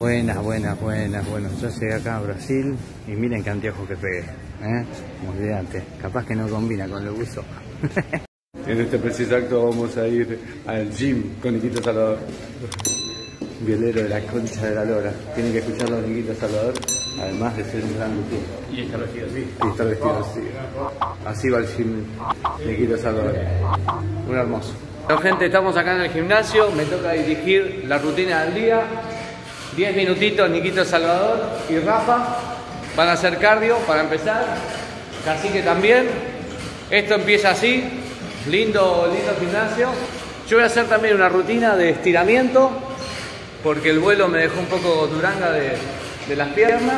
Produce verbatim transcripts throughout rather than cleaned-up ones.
Buenas, buenas, buenas, bueno, yo llegué acá a Brasil y miren qué anteojos que pegué, ¿eh? Olvídate, capaz que no combina con el buzo. En este preciso acto vamos a ir al gym con Niquito Salvador. Violero de la concha de la lora. Tienen que escucharlo a Niquito Salvador, además de ser un gran luchador. Y estar vestido así. Y estar vestido así. Así va el gym Niquito Salvador. Un hermoso. Bueno, gente, estamos acá en el gimnasio, me toca dirigir la rutina del día. diez minutitos, Niquito Salvador y Rafa van a hacer cardio para empezar. Cacique también. Esto empieza así, lindo, lindo gimnasio. Yo voy a hacer también una rutina de estiramiento, porque el vuelo me dejó un poco duranga de, de las piernas.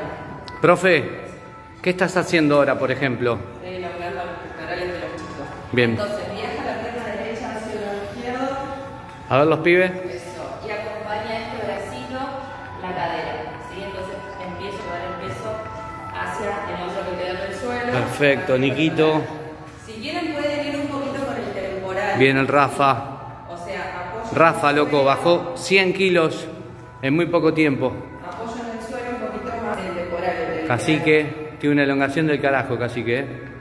Profe, ¿qué estás haciendo ahora, por ejemplo? Estoy elongando los pectorales de los chicos. Bien. Entonces, viaja la pierna derecha hacia el lado izquierdo. A ver los pibes. Eso. Y acompaña este bracito la cadera. ¿Sí? Entonces, empiezo a dar el peso hacia el hombro que queda en el suelo. Perfecto, Niquito. Si quieren, pueden ir un poquito con el temporal. Bien el Rafa. O sea, apoyo. Rafa, loco, bajó cien kilos en muy poco tiempo. Apoyo en el suelo un poquito más del temporal. Del Cacique, tiene una elongación del carajo, Cacique.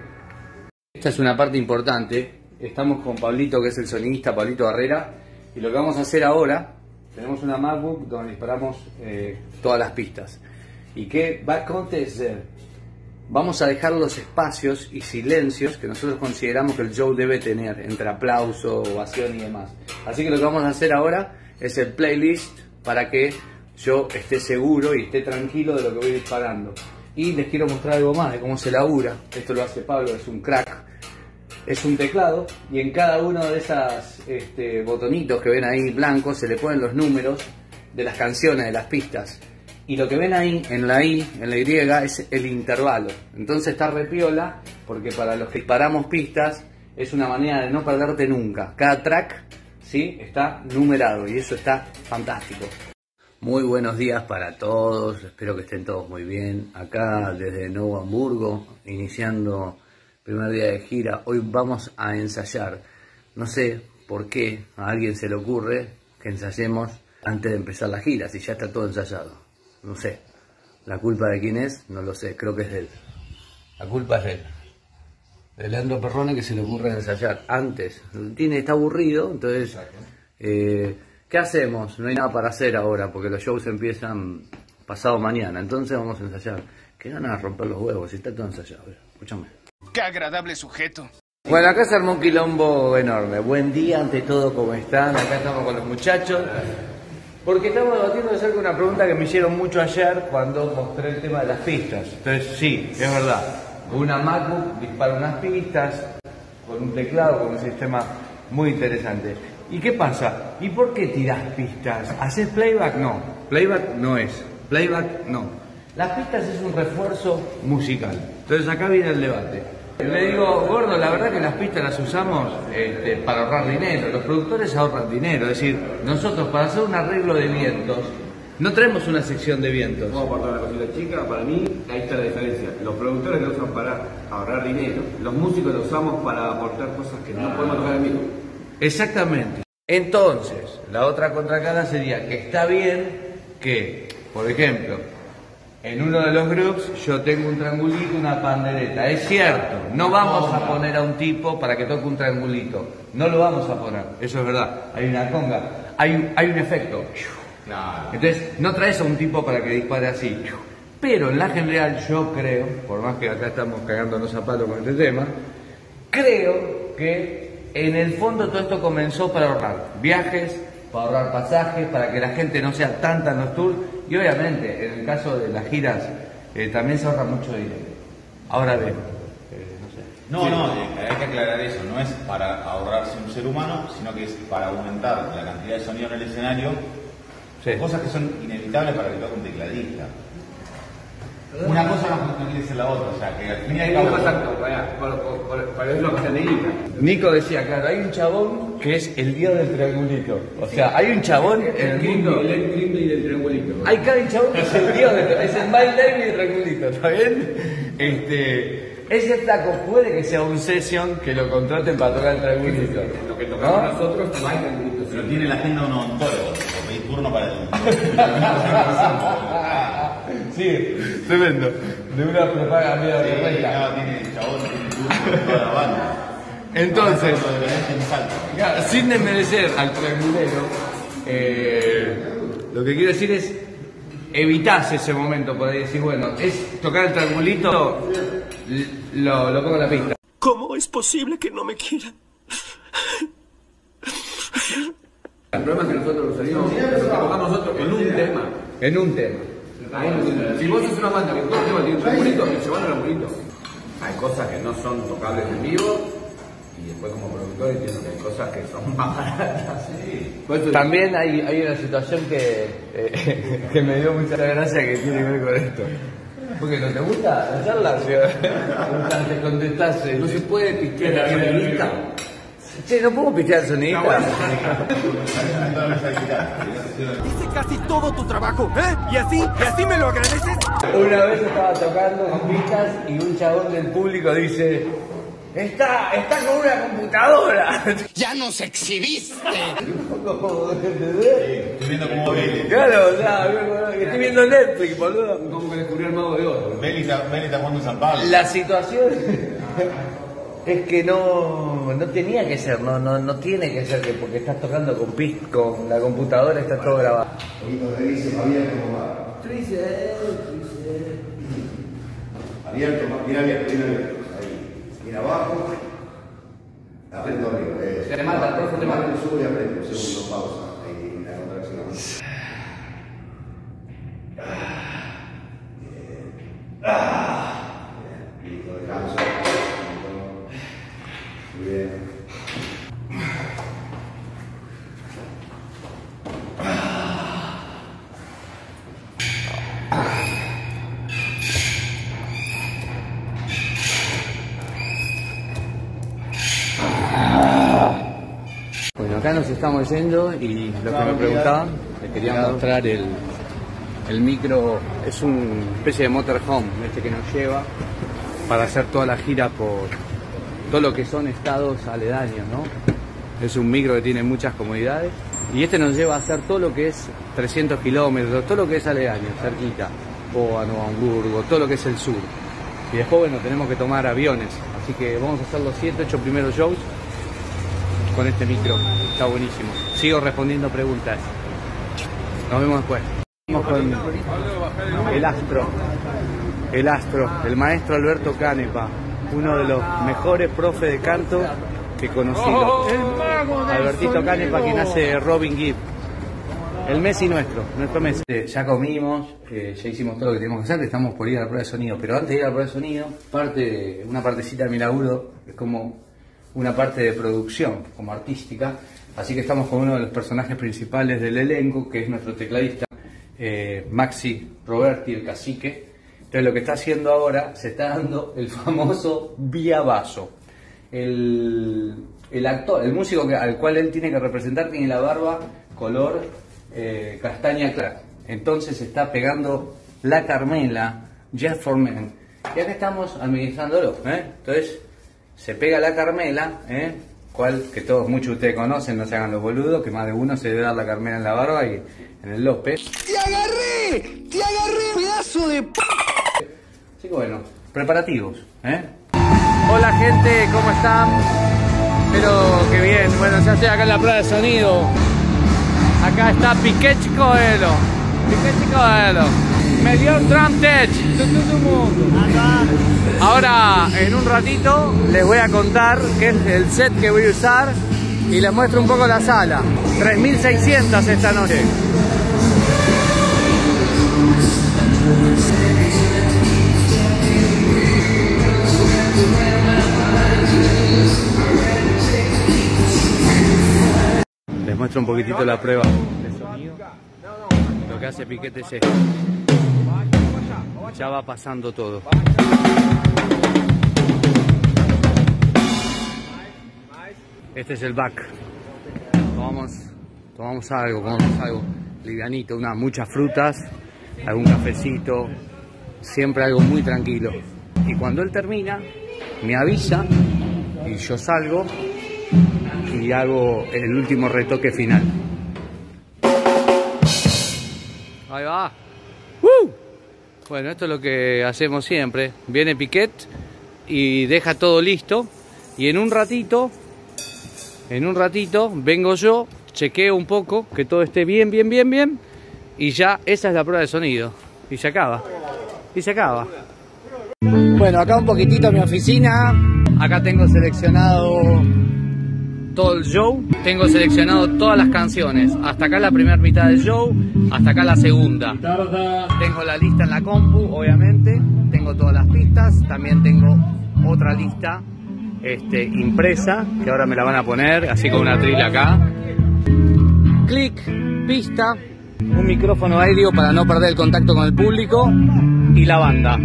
Esta es una parte importante. Estamos con Pablito, que es el sonidista, Pablito Barrera. Y lo que vamos a hacer ahora, tenemos una MacBook donde disparamos eh, todas las pistas. ¿Y qué va a acontecer? Vamos a dejar los espacios y silencios que nosotros consideramos que el show debe tener, entre aplauso, ovación y demás. Así que lo que vamos a hacer ahora es el playlist para que yo esté seguro y esté tranquilo de lo que voy disparando. Y les quiero mostrar algo más de cómo se labura. Esto lo hace Pablo, es un crack. Es un teclado y en cada uno de esos este, botonitos que ven ahí blancos se le ponen los números de las canciones, de las pistas. Y lo que ven ahí, en la I, en la Y, es el intervalo. Entonces está repiola, porque para los que disparamos pistas, es una manera de no perderte nunca. Cada track, ¿sí?, está numerado y eso está fantástico. Muy buenos días para todos, espero que estén todos muy bien. Acá desde Nuevo Hamburgo, iniciando primer día de gira. Hoy vamos a ensayar. No sé por qué a alguien se le ocurre que ensayemos antes de empezar la gira, si ya está todo ensayado. No sé, la culpa de quién es, no lo sé, creo que es de él. La culpa es de él. De Leandro Perrone, que se le ocurre ensayar antes. Tiene, está aburrido, entonces, eh, ¿qué hacemos? No hay nada para hacer ahora, porque los shows empiezan pasado mañana, entonces vamos a ensayar. Qué ganas de romper los huevos, si está todo ensayado. Escúchame. Qué agradable sujeto. Bueno, acá se armó un quilombo enorme. Buen día, ante todo, ¿cómo están? Acá estamos con los muchachos. Porque estamos debatiendo acerca de una pregunta que me hicieron mucho ayer cuando mostré el tema de las pistas. Entonces, sí, es verdad. Una MacBook dispara unas pistas con un teclado, con un sistema muy interesante. ¿Y qué pasa? ¿Y por qué tirás pistas? ¿Haces playback? No. Playback no es. Playback no. Las pistas es un refuerzo musical. Entonces acá viene el debate. Le digo, gordo, la verdad que las pistas las usamos este, para ahorrar dinero. Los productores ahorran dinero. Es decir, nosotros para hacer un arreglo de vientos, no traemos una sección de vientos. Vamos a apartar la cosita chica. Para mí, ahí está la diferencia. Los productores lo usan para ahorrar dinero. Los músicos lo usamos para aportar cosas que no podemos tocar en vivo. Exactamente. Entonces, la otra contracara sería que está bien que, por ejemplo, en uno de los grupos yo tengo un triangulito, una pandereta. Es cierto, no vamos a poner a un tipo para que toque un triangulito. No lo vamos a poner, eso es verdad. Hay una conga, hay, hay un efecto. Entonces, no traes a un tipo para que dispare así. Pero en la general yo creo, por más que acá estamos cagándonos zapatos con este tema, creo que en el fondo todo esto comenzó para ahorrar viajes, para ahorrar pasajes, para que la gente no sea tanta en los tours. Y obviamente, en el caso de las giras, eh, también se ahorra mucho dinero. Ahora bien, eh, no sé. No, sí. no, eh, hay que aclarar eso. No es para ahorrarse un ser humano, sino que es para aumentar la cantidad de sonido en el escenario. Sí. Cosas que son inevitables para que toque un tecladista. Una cosa no, no quiere ser la otra, o sea, que al fin y al cabo... Para eso lo que se necesita. Nico decía, claro, hay un chabón que es el dios del triangulito. O sea, hay un chabón en el mundo... El Grimley del triangulito. Hay cada chabón que es el dios, del, es el Mike Davis del triangulito, ¿está bien? Este... Ese flaco puede que sea un session que lo contraten para tocar el triangulito. Lo que tocamos ¿no? nosotros, Mike Davis. Pero tiene la agenda un odontólogo, turno para el... Sí, tremendo. De una propaganda Sí, perfecta. no, tiene chabón, tiene turno en toda la banda. Entonces, Lo de Belén en Salta. claro, sin desmerecer al triangulero, eh, lo que quiero decir es evitás ese momento, por ahí decir, bueno, es tocar el triangulito, lo, lo pongo en la pista. ¿Cómo es posible que no me quiera? El problema es que nosotros lo salimos, lo que tocamos nosotros en un tema. En un tema. Si vos sos una banda que todo el tema tiene un triangulito, se van al triangulito. Hay cosas que no son tocables en vivo y después como productor entiendo que hay cosas que son más baratas. Sí. También hay, hay una situación que, eh, que me dio mucha gracia que tiene que ver con esto. Porque no te gusta la charla, te contestás. No se puede pistear a la sonidista. Che, no podemos pistear al sonidista. Hice casi todo tu trabajo, ¿eh? ¿Y así? ¿Y así me lo agradeces? Una vez estaba tocando con pistas y un chabón del público dice: Está, está con una computadora. ¡Ya nos exhibiste! Estoy viendo cómo Beli. Claro, o sea, estoy viendo Netflix, boludo. Como que descubrió el mago de oro. Beli está, Beli está jugando en San Pablo. La situación es que no, no tenía que ser, no, no, no tiene que ser que porque estás tocando con pis, con la computadora está todo grabado. Abierto, mira abierto, mira abierto. Ahí. Mira abajo. Aprieto arriba. Eh. Se te mata, eso te mata. Subo y aprieto. Segundo, pausa. Ahí, la contracción. Bien. Listo, descanso. Muy bien. Bueno, acá nos estamos yendo y lo que me preguntaban, les quería mostrar el, el micro, es una especie de motorhome, este que nos lleva para hacer toda la gira por todo lo que son estados aledaños, ¿no? Es un micro que tiene muchas comodidades y este nos lleva a hacer todo lo que es trescientos kilómetros, todo lo que es aledaño, cerquita, Póano, Hamburgo, todo lo que es el sur. Y después, bueno, tenemos que tomar aviones, así que vamos a hacer los siete, ocho primeros shows con este micro, está buenísimo. Sigo respondiendo preguntas. Nos vemos después. Vamos con el astro, el astro, el maestro Alberto Canepa, uno de los mejores profes de canto que he conocido. Albertito Canepa, quien hace Robin Gibb. El Messi nuestro, nuestro Messi. Eh, ya comimos, eh, ya hicimos todo lo que tenemos que hacer, estamos por ir a la prueba de sonido. Pero antes de ir a la prueba de sonido, parte, una partecita de mi laburo es como una parte de producción, como artística. Así que estamos con uno de los personajes principales del elenco, que es nuestro tecladista, eh, Maxi Roberti, el cacique. Entonces lo que está haciendo ahora, se está dando el famoso vía vaso. El, el actor, el músico que, al cual él tiene que representar, tiene la barba color eh, castaña clara. Entonces está pegando la Carmela, Jeff Forman. Y acá estamos administrándolo, ¿eh? Entonces se pega la Carmela, ¿eh? Cual que todos, muchos de ustedes conocen, no se hagan los boludos, que más de uno se debe dar la Carmela en la barba y en el López. ¡Te agarré! ¡Te agarré, pedazo de p... Así que bueno, preparativos, ¿eh? Hola gente, ¿cómo están? Espero que bien. Bueno, ya estoy acá en la prueba de sonido. Acá está Piqué Coelho. Piqué Coelho. Me dio un drum tech. Ahora, en un ratito, les voy a contar qué es el set que voy a usar y les muestro un poco la sala. tres mil seiscientos esta noche. Les muestro un poquitito la prueba de sonido. Lo que hace Piquete es esto. Ya va pasando todo. Este es el back. Tomamos, tomamos algo, tomamos algo livianito, unas muchas frutas, algún cafecito, siempre algo muy tranquilo. Y cuando él termina, me avisa y yo salgo y hago el último retoque final. Ahí va. ¡Uh! Bueno, esto es lo que hacemos siempre. Viene Piquet y deja todo listo. Y en un ratito, en un ratito, vengo yo, chequeo un poco, que todo esté bien, bien, bien, bien. Y ya esa es la prueba de sonido. Y se acaba. Y se acaba. Bueno, acá un poquitito mi oficina. Acá tengo seleccionado todo el show. Tengo seleccionado todas las canciones. Hasta acá la primera mitad del show. Hasta acá la segunda. Tengo la lista en la compu, obviamente. Tengo todas las pistas. También tengo otra lista este, impresa, que ahora me la van a poner, así con una trila acá. Clic, pista, un micrófono aéreo para no perder el contacto con el público y la banda.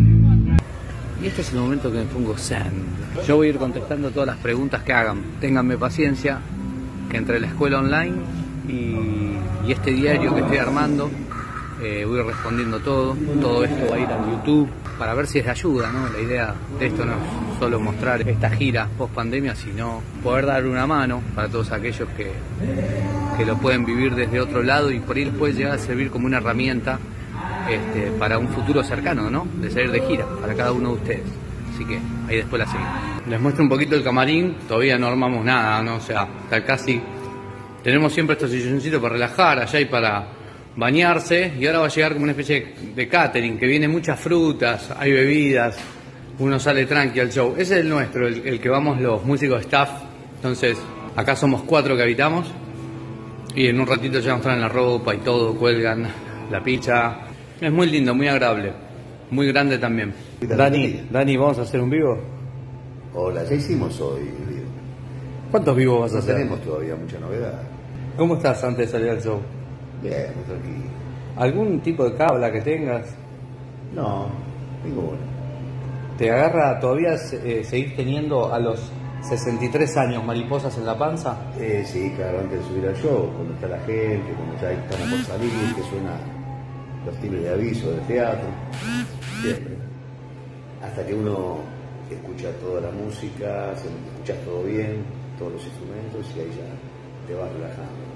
Y este es el momento que me pongo zen. Yo voy a ir contestando todas las preguntas que hagan. Ténganme paciencia, que entre la escuela online y, y este diario que estoy armando, eh, voy respondiendo todo. Todo esto va a ir a YouTube para ver si es de ayuda, ¿no? La idea de esto no es solo mostrar esta gira post pandemia, sino poder dar una mano para todos aquellos que, que lo pueden vivir desde otro lado y por ahí les puede llegar a servir como una herramienta este, para un futuro cercano, ¿no? De salir de gira para cada uno de ustedes. Así que ahí después la seguimos. Les muestro un poquito el camarín. Todavía no armamos nada, ¿no? O sea, está casi... Tenemos siempre estos silloncitos para relajar, allá y para bañarse. Y ahora va a llegar como una especie de catering, que viene muchas frutas, hay bebidas. Uno sale tranqui al show. Ese es el nuestro, el, el que vamos los músicos staff. Entonces, acá somos cuatro que habitamos. Y en un ratito ya nos traen la ropa y todo, cuelgan la pizza. Es muy lindo, muy agradable. Muy grande también. Dani, Dani, ¿vamos a hacer un vivo? Hola, ya hicimos hoy el vivo. ¿Cuántos vivos vas a No hacer? tenemos todavía mucha novedad. ¿Cómo estás antes de salir al show? Bien, muy tranquilo. ¿Algún tipo de cabla que tengas? No, ninguno. ¿Te agarra todavía eh, seguir teniendo a los sesenta y tres años mariposas en la panza? Eh, sí, claro, antes de subir al show, cuando está la gente, cuando ya estamos por salir, que suena los timbres de aviso del teatro, siempre. Hasta que uno escucha toda la música, se escuchas todo bien, todos los instrumentos y ahí ya te vas relajando.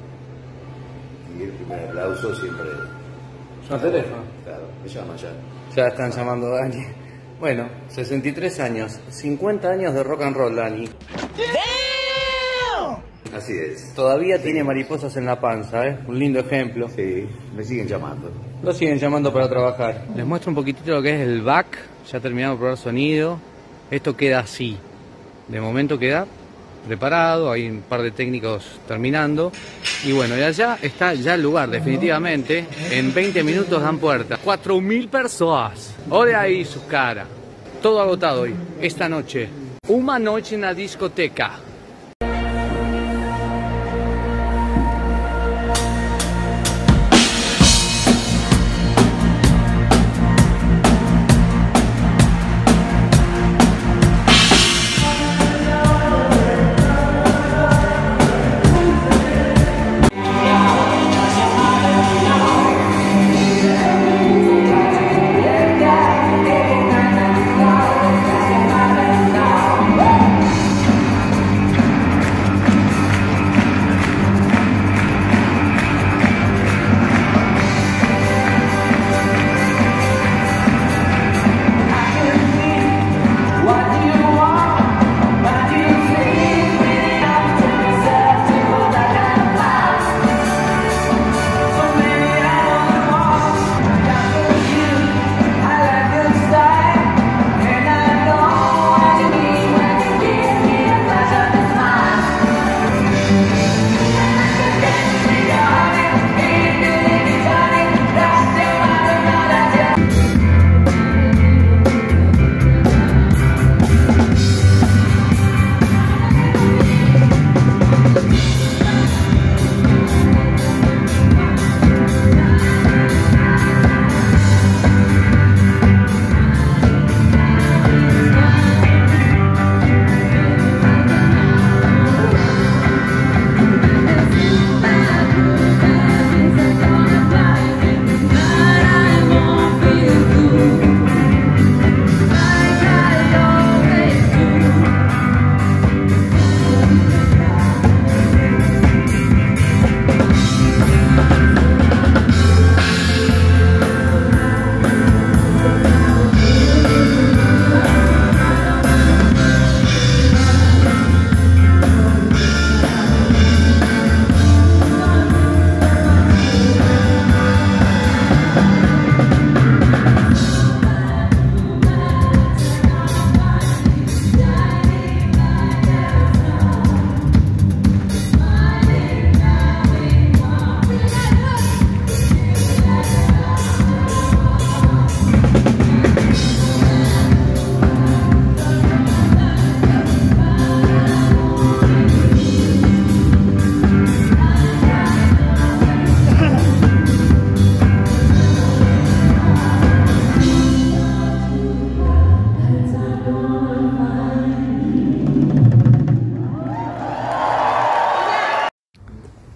Y el primer aplauso siempre... ¿Al teléfono? Claro, me llama ya. Ya están llamando a Dani. Bueno, sesenta y tres años, cincuenta años de rock and roll, Dani. Así es. Todavía tiene mariposas en la panza, ¿eh? Un lindo ejemplo. Sí, me siguen llamando. Lo siguen llamando para trabajar. Les muestro un poquitito lo que es el back. Ya terminado de probar sonido. Esto queda así. De momento queda preparado. Hay un par de técnicos terminando. Y bueno, y allá está ya el lugar, definitivamente. En veinte minutos dan puerta. cuatro mil personas. Ole ahí sus caras. Todo agotado hoy, esta noche. Una noche en la discoteca.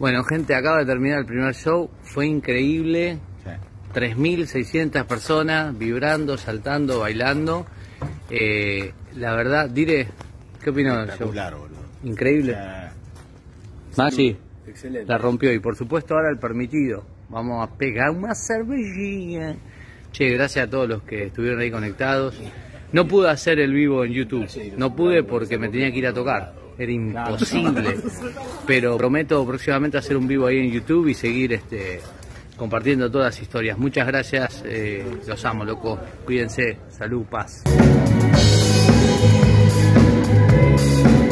Bueno, gente, acaba de terminar el primer show. Fue increíble. Sí. tres mil seiscientas personas vibrando, saltando, bailando. Eh, la verdad, Dire, ¿qué opinó del show? Espectacular, boludo. Increíble. Sí. Maxi, Excelente. la rompió. Y por supuesto ahora el permitido. Vamos a pegar una cervejilla. Che, gracias a todos los que estuvieron ahí conectados. No pude hacer el vivo en YouTube. No pude porque me tenía que ir a tocar. Era imposible. Pero prometo próximamente hacer un vivo ahí en YouTube y seguir este compartiendo todas las historias. Muchas gracias. Eh, los amo, loco. Cuídense. Salud, paz.